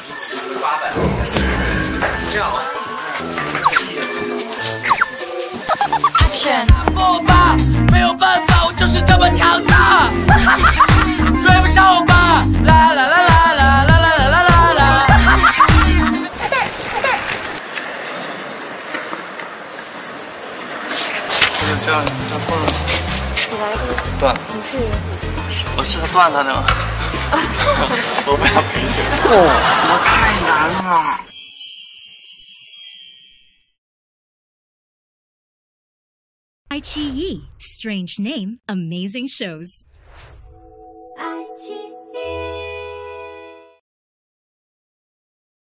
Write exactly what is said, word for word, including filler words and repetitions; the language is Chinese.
八百，这样。 Action！ 我吧，没有办法，我就是这么强大，追不上我吧！啦啦啦啦啦啦啦啦啦啦！ 这样这缝你来这个断， 不是我试着断它的吗？我不想赔钱。 哦，我太难了。 iQiyi, strange name, amazing shows.